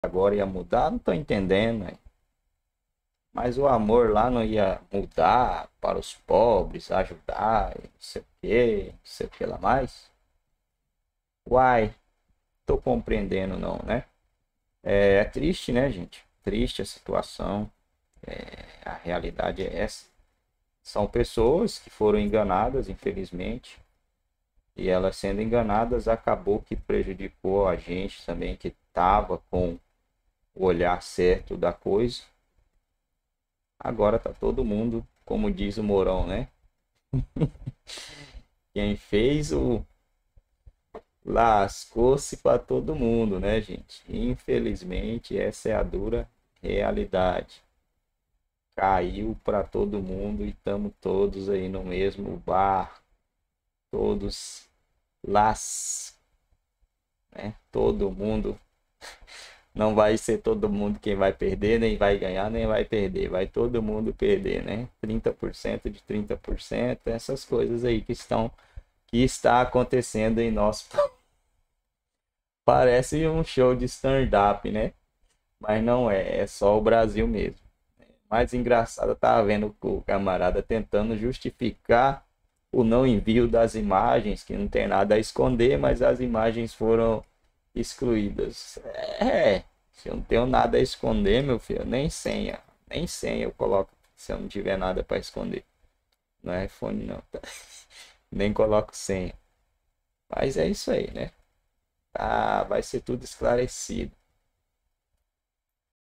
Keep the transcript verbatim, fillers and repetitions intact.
agora ia mudar, não tô entendendo, né? Mas o amor lá não ia mudar para os pobres, ajudar, e não sei o que, não sei o que lá mais. Uai, tô compreendendo não, né? É, é triste, né, gente? Triste a situação, a realidade é essa. São pessoas que foram enganadas, infelizmente, e elas sendo enganadas acabou que prejudicou a gente também que estava com o olhar certo da coisa. Agora tá todo mundo, como diz o Mourão, né? Quem fez o lascou-se para todo mundo, né, gente? Infelizmente, essa é a dura realidade. Caiu para todo mundo e estamos todos aí no mesmo bar, todos las, né? Todo mundo, não vai ser todo mundo quem vai perder, nem vai ganhar, nem vai perder, vai todo mundo perder, né? trinta por cento de trinta por cento, essas coisas aí que estão que está acontecendo em nosso. Parece um show de stand-up, né? Mas não é, é só o Brasil mesmo. Mais engraçado, eu tava vendo o camarada tentando justificar o não envio das imagens, que não tem nada a esconder, mas as imagens foram excluídas. É, se eu não tenho nada a esconder, meu filho, nem senha, nem senha eu coloco se eu não tiver nada para esconder. No iPhone não, tá? Nem coloco senha. Mas é isso aí, né? Tá, vai ser tudo esclarecido.